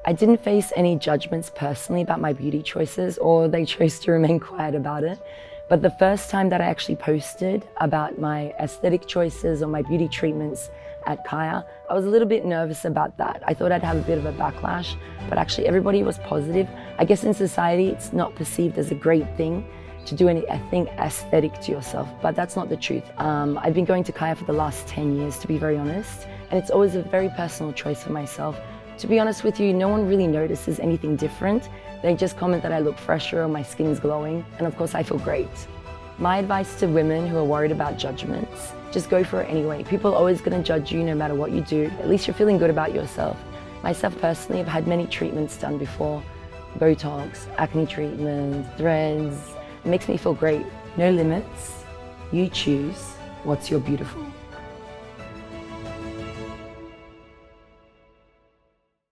I didn't face any judgments personally about my beauty choices, or they chose to remain quiet about it. But the first time that I actually posted about my aesthetic choices or my beauty treatments at Kaya, I was a little bit nervous about that. I thought I'd have a bit of a backlash, but actually everybody was positive. I guess in society, it's not perceived as a great thing to do anything aesthetic to yourself, but that's not the truth. I've been going to Kaya for the last 10 years, to be very honest, and it's always a very personal choice for myself. To be honest with you, no one really notices anything different. They just comment that I look fresher or my skin's glowing, and of course I feel great. My advice to women who are worried about judgments, just go for it anyway. People are always going to judge you no matter what you do. At least you're feeling good about yourself. Myself personally, I've had many treatments done before. Botox, acne treatments, threads. It makes me feel great. No limits. You choose what's your beautiful.